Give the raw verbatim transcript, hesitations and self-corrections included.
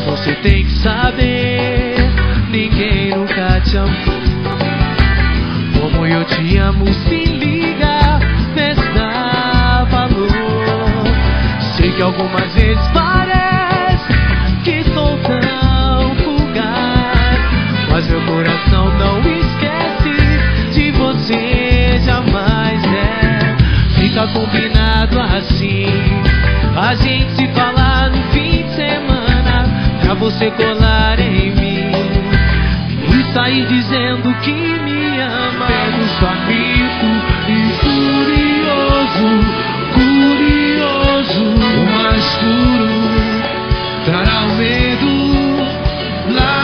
você tem que saber, ninguém nunca te amou como eu te amo. Se liga nessa valor. Sei que algumas vezes parece que sou tão fugaz, mas meu coração não esquece de você jamais. É, fica combinado assim, a gente se falar no fim de semana, pra você colar em mim e sair dizendo que me ama. Menos faminto e curioso, curioso, o mais puro trará o medo lá